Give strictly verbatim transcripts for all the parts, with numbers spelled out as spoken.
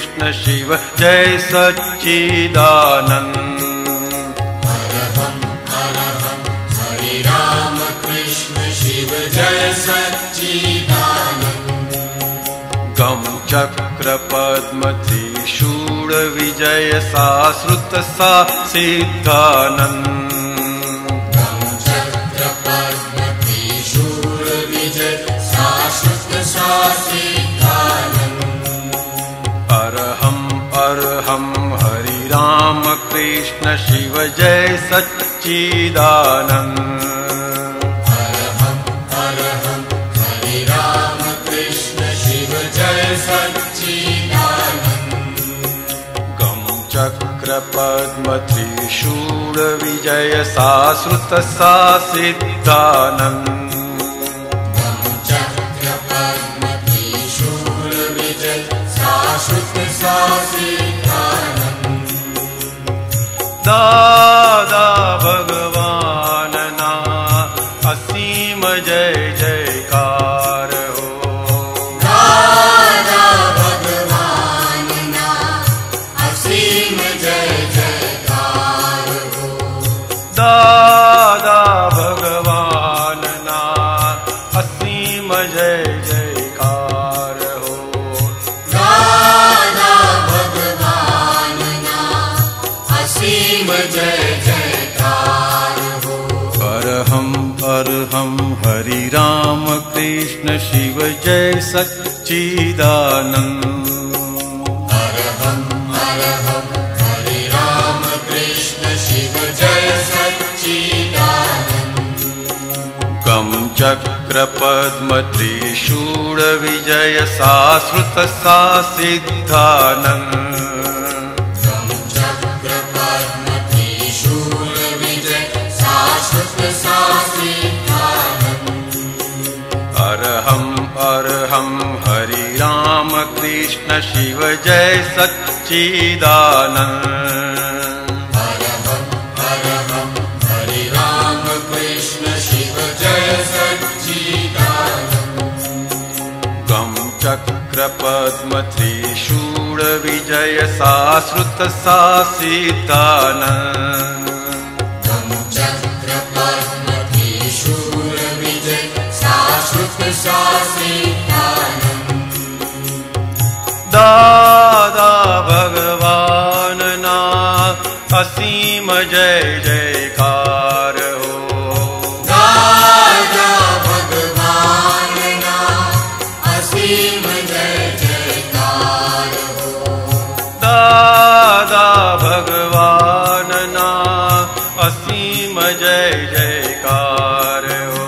कृष्ण शिव जय सच्चिदानंद। हर हम हर हम हरे राम कृष्ण शिव जय सच्चिदानंद। गम चक्र पद्म त्रिशूल विजय साश्रुत सा सिद्धानंद। गम चक्र पद्म त्रिशूल विजय साश्रुत सा सिद्धानंद। अरहम अरहम हरि राम कृष्ण शिव जय सच्चिदानंद। अरहम अरहम हरे राम कृष्ण शिव जय सच्चिदानंद। गम चक्र पद्म त्रिशूल विजय साश्रुत सा सिद्धानंद। गम चक्र पद्म त्रिशूल विजय साश्रुत सा सिद्धानंद। दादा भगवान ना असीम जय जयकार हो। दादा भगवान ना असीम जय जयकार हो। दादा भगवान ना असीम जय जयकार हो। दादा भगवान ना असीम जय जयकार हो। अरहम अरहम हरि राम कृष्ण शिव जय सच्चिदानंद। अरहम अरहम हरे राम कृष्ण शिव जय सच्चिदानंद। गम चक्र पद्म त्रिशूल विजय साश्रुत सा सिद्धानंद। गम चक्र पद्म त्रिशूल विजय साश्रुत सा सिद्धानंद। अरहम अरहम हरि राम कृष्ण शिव जय सच्चिदानंद। अरहम अरहम हरे राम कृष्ण शिव जय सच्चिदानंद। गम चक्र पद्म त्रिशूल विजय साश्रुत सा सिद्धानंद। गम चक्र पद्म त्रिशूल विजय साश्रुत सा सिद्धानंद। दादा भगवान ना असीम जय जयकार हो। दादा भगवान ना असीम जय जयकार हो। दादा भगवान ना असीम जय जयकार हो।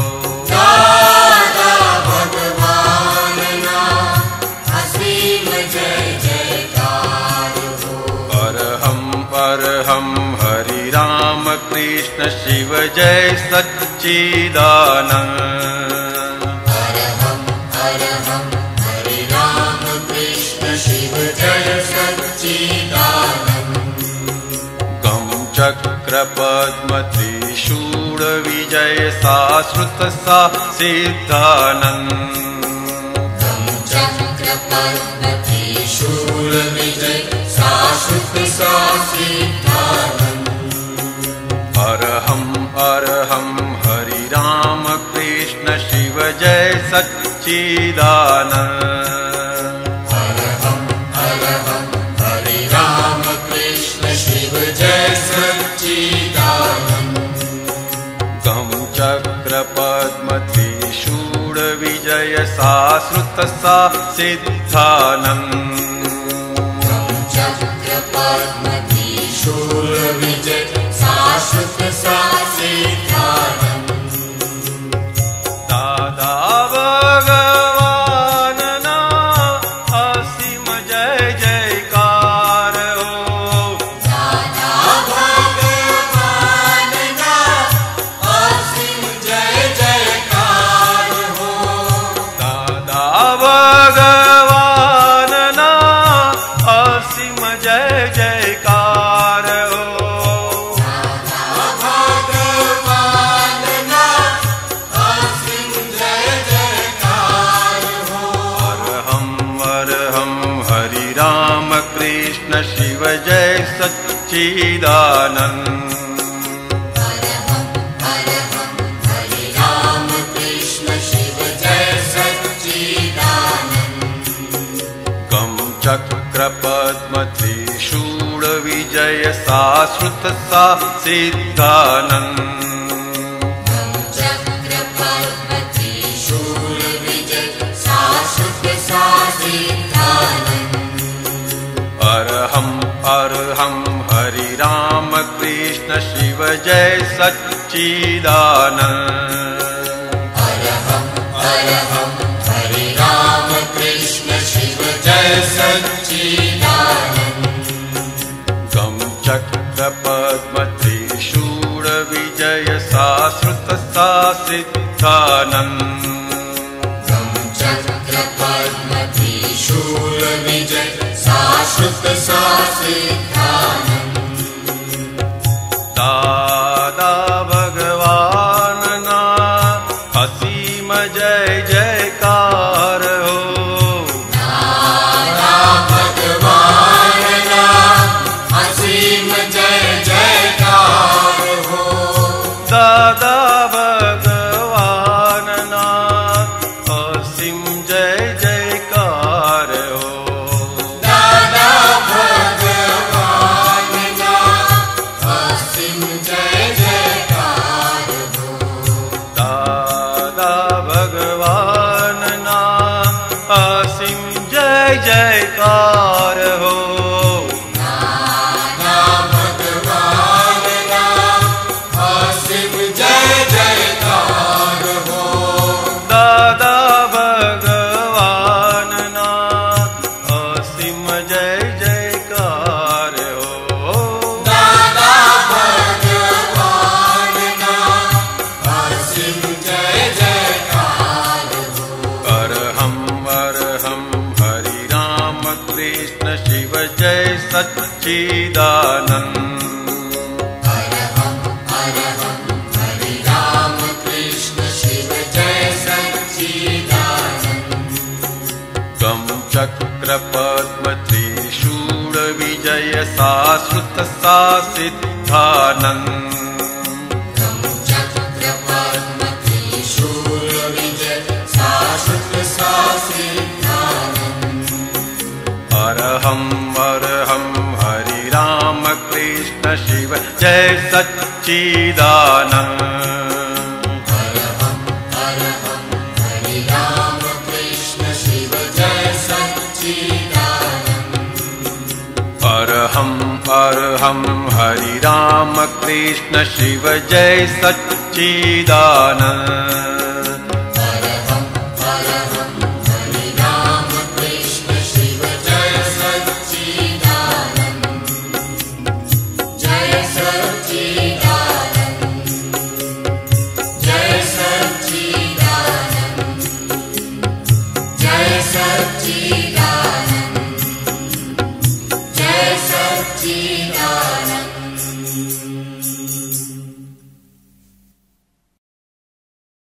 दादा भगवान ना असीम जय जयकार हो। अरहम अरहम हरि राम कृष्ण शिव जय सच्चिदानंद। अरहम अरहम हरे राम कृष्ण शिव जय सच्चिदानंद। गम चक्र पद्म त्रिशूल विजय साश्रुत सा सिद्धानंद। गम चक्र पद्म त्रिशूल विजय साश्रुत सा सिद्धानंद। अरहम अरहम हरि राम कृष्ण शिव जय सच्चिदानंद। अरहम अरहम हरे राम कृष्ण शिव जय सच्चिदानंद। गम चक्र पद्म त्रिशूल विजय साश्रुत सा सिद्धानंद। गम चक्र पद्म त्रिशूल विजय साश्रुत सा सिद्धानंद। दादा भगवान ना असीम जय जयकार हो। दादा भगवान ना असीम जय जयकार हो। दादा भगवान ना असीम जय जयकार हो। दादा सच्चिदानंद। हर हम हर हम हरे राम कृष्ण शिव जय सच्चिदानंद। गम चक्र पद्म त्रिशूल विजय साश्रुत सा सिद्धानंद। गम चक्र पद्म त्रिशूल विजय साश्रुत सा सिद्धानंद। अरहं अरहं हरि राम कृष्ण शिव जय सच्चिदानंद। अरहं अरहं हरि राम कृष्ण शिव जय सच्चिदानंद। गम चक्र पद्म त्रिशूल विजय साश्रुत सा सिद्धानंद। गम चक्र पद्म त्रिशूल विजय साश्रुत सा सिद्धानंद। दादा भगवान ना असीम जय जयकार हो। दादा भगवान ना असीम जय जयकार हो। दादा भगवान ना असीम जय जयकार हो। दादा भगवान ना असीम जय जयकार हो। दादा भगवान ना असीम जय जयकार हो। दादा भगवान ना असीम जय जयकार हो। दादा भगवान ना असीम जय जयकार हो। दादा भगवान ना असीम जय जयकार हो। अरहं अरहं हरि राम कृष्ण शिव जय सच्चिदानंद। अरहं अरहं हरि राम कृष्ण शिव जय सच्चिदानंद। गम चक्र पद्म त्रिशूल विजय साश्रुत सा सिद्धानंद। गम चक्र पद्म त्रिशूल विजय साश्रुत सा सिद्धानंद। अरहं अरहं हरि राम कृष्ण शिव जय सच्चिदानंद। अरहं अरहं हरि राम कृष्ण शिव जय सच्चिदानंद। अरहं अरहं हरि राम कृष्ण शिव जय सच्चिदानंद। अरहं अरहं हरि राम कृष्ण शिव जय सच्चिदानंद। जय सच्चिदानंद। जय सच्चिदानंद। जय सच्चिदानंद। जय सच्चिदानंद।